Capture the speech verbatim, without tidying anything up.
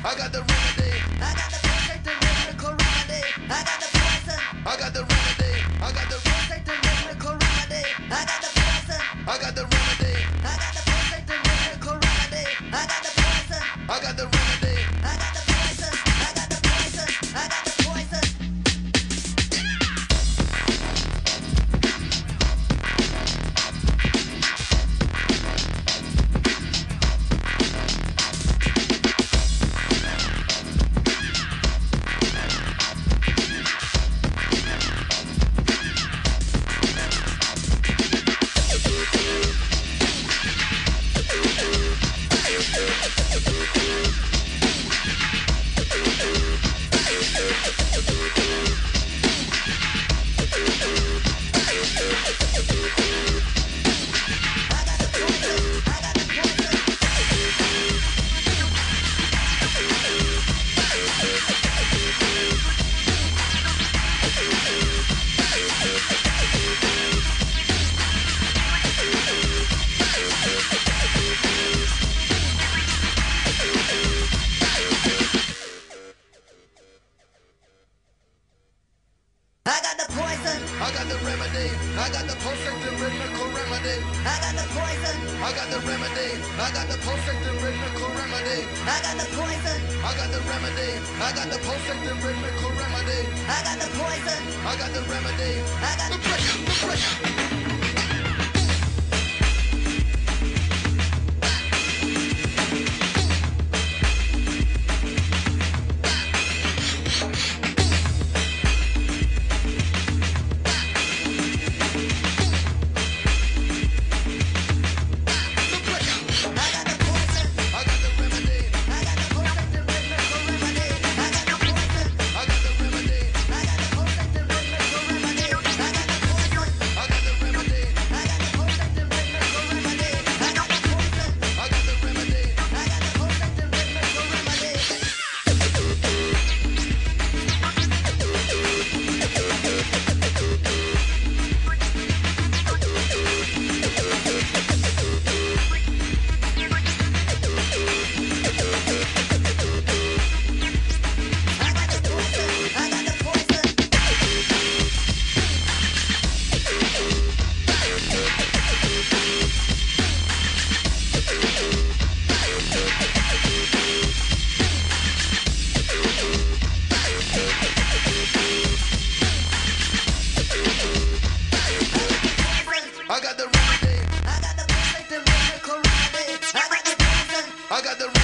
I got the remedy. I got the perfect and miracle remedy. I got the poison. I got the remedy. I got the perfect and miracle remedy. I got the poison. I got the remedy. I got the perfect and miracle remedy. I got the poison. I got the remedy. I got the poison. I got the poison. I got the poison. I got the poison. I got the remedy. I got the perfect and rhythmical remedy. I got the poison. I got the remedy. I got the perfect and rhythmical remedy. I got the poison. I got the remedy. I got the perfect and rhythmical remedy. I got the poison. I got the remedy. I got the pressure. The pressure. I got the remedy. I got the perfect and miracle remedy. I got the poison. I got the